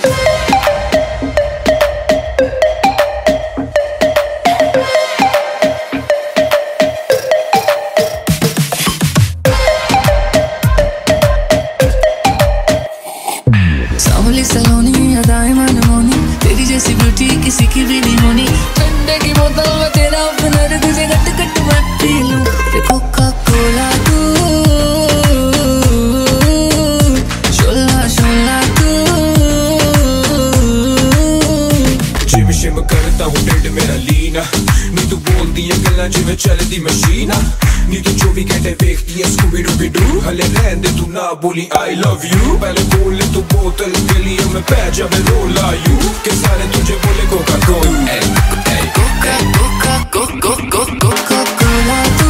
सावली सलोनी अदाएं मनमोनी, तेरी जैसी ब्यूटी किसी की भी नहीं होनी। ठंडे की बोतल में तेरा ओपनर, तुझे गट गट मैं पी लूं। कोका कोला तू, शोला शोला तू। जिम शिम करता हूँ ढिड मेरा लीना, नी तू बोलदी है गल्लां जिवें चलदी मशीना। नी तू 24 घंटे वेखदी है स्कूबी डूबी डू, हले रहन दे तू ना बोली आई लव यू। पहले बोल ले तू बोतल गलियों में पै जावे रोला यू, के सारे तुझे बोले Coca Cola. Coca Coca Coca Coca Coca Cola.